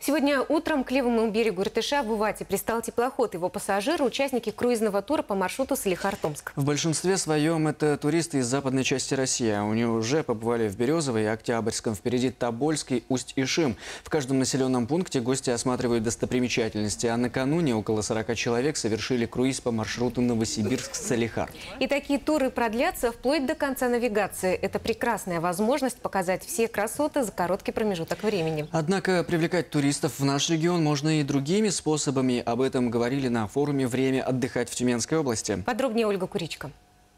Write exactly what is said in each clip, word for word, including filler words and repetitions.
Сегодня утром к левому берегу Иртыша в Увате пристал теплоход. Его пассажиры – участники круизного тура по маршруту Салихард-Томск. В большинстве своем это туристы из западной части России. Они уже побывали в Березовой и Октябрьском. Впереди Тобольский, Усть-Ишим. В каждом населенном пункте гости осматривают достопримечательности. А накануне около сорока человек совершили круиз по маршруту Новосибирск-Салихард. И такие туры продлятся вплоть до конца навигации. Это прекрасная возможность показать все красоты за короткий промежуток времени. Однако привлекать туристов в наш регион можно и другими способами. Об этом говорили на форуме «Время отдыхать» в Тюменской области. Подробнее Ольга Куричка.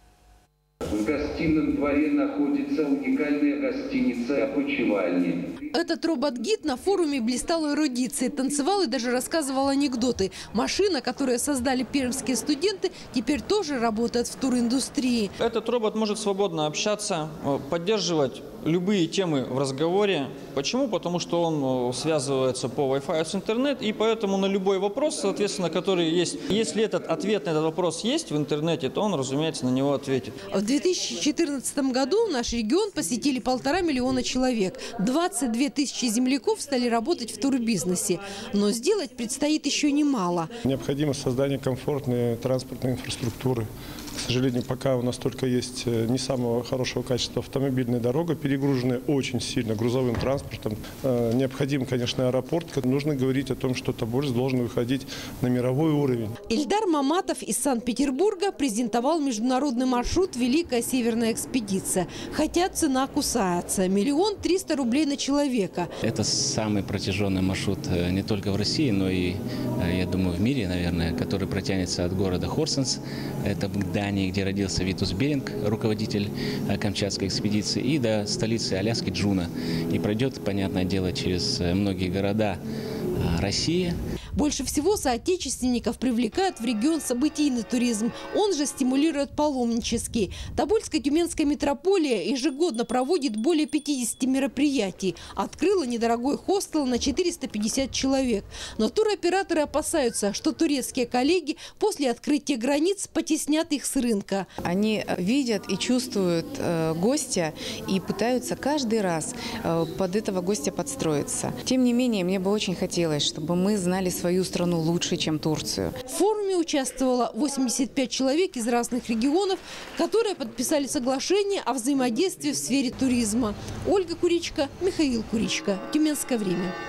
В гостином дворе находится уникальная гостиница «Опочивальня». Этот робот-гид на форуме блистал эрудицией, танцевал и даже рассказывал анекдоты. Машина, которую создали пермские студенты, теперь тоже работает в туриндустрии. Этот робот может свободно общаться, поддерживать любые темы в разговоре. Почему? Потому что он связывается по Wi-Fi с интернет, и поэтому на любой вопрос, соответственно, который есть, если этот ответ на этот вопрос есть в интернете, то он, разумеется, на него ответит. В две тысячи четырнадцатом году наш регион посетили полтора миллиона человек. двадцать две тысячи земляков стали работать в турбизнесе. Но сделать предстоит еще немало. Необходимо создание комфортной транспортной инфраструктуры. К сожалению, пока у нас только есть не самого хорошего качества автомобильная дорога, перегруженная очень сильно грузовым транспортом. Необходим, конечно, аэропорт. Нужно говорить о том, что Тобольск должен выходить на мировой уровень. Ильдар Маматов из Санкт-Петербурга презентовал международный маршрут «Великая Северная экспедиция». Хотя цена кусается – миллион триста рублей на человека. Это самый протяженный маршрут не только в России, но и, я думаю, в мире, наверное, который протянется от города Хорсенс, это в Дании, где родился Витус Беринг, руководитель Камчатской экспедиции, и до столицы Аляски Джуна. И пройдет, понятное дело, через многие города России. Больше всего соотечественников привлекают в регион событийный туризм. Он же стимулирует паломнический. Тобольская тюменская метрополия ежегодно проводит более пятидесяти мероприятий. Открыла недорогой хостел на четыреста пятьдесят человек. Но туроператоры опасаются, что турецкие коллеги после открытия границ потеснят их с рынка. Они видят и чувствуют э, гостя и пытаются каждый раз э, под этого гостя подстроиться. Тем не менее, мне бы очень хотелось, чтобы мы знали свою страну лучше, чем Турцию. В форуме участвовало восемьдесят пять человек из разных регионов, которые подписали соглашение о взаимодействии в сфере туризма. Ольга Куричка, Михаил Куричка. Тюменское время.